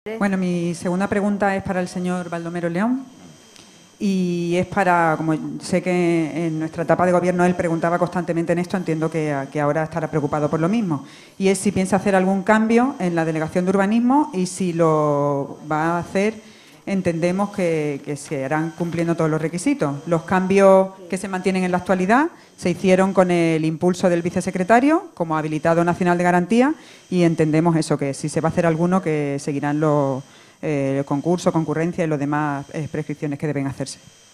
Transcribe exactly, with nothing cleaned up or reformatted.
Bueno, mi segunda pregunta es para el señor Baldomero León y es para, como sé que en nuestra etapa de gobierno él preguntaba constantemente en esto, entiendo que, que ahora estará preocupado por lo mismo, y es si piensa hacer algún cambio en la Delegación de Urbanismo y si lo va a hacer, entendemos que, que se harán cumpliendo todos los requisitos. Los cambios que se mantienen en la actualidad se hicieron con el impulso del vicesecretario como habilitado nacional de garantía y entendemos eso, que si se va a hacer alguno que seguirán los eh, concursos, concurrencia y las demás eh, prescripciones que deben hacerse.